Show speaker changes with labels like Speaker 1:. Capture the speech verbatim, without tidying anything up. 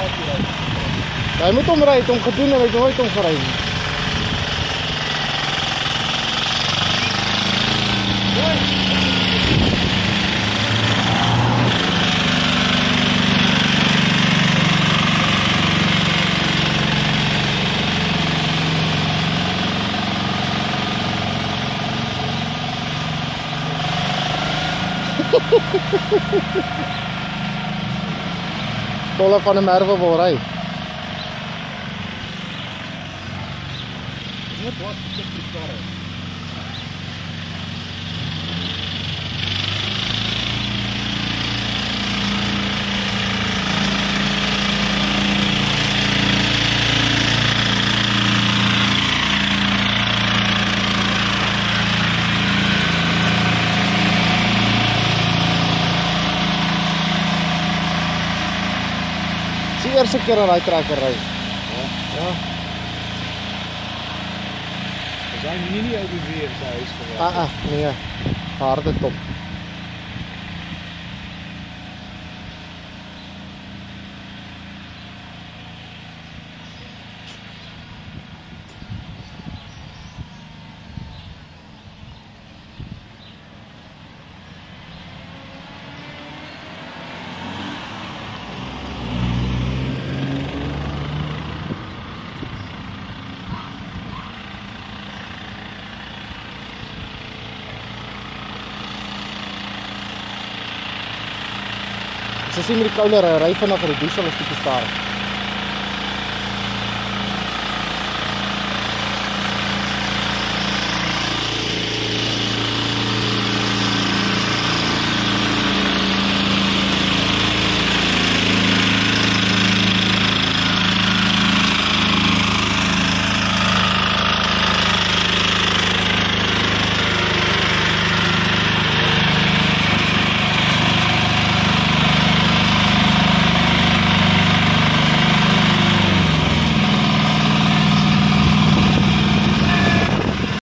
Speaker 1: Hy moet hom ry, het hom gedoen en hy het nooit hom gery nie. Tolle van 'n merwe wil ry.
Speaker 2: Net wat dit die karre.
Speaker 1: Die eerste keer aan hy trekker ry.
Speaker 2: Ja.
Speaker 1: Ja.
Speaker 2: Is hy nie nie uit die weer sy huis gewerk?
Speaker 1: Ah, ah, nee. Harde top. As jy sien met die kouler, ry vanaf die diesel is bietjie stadig.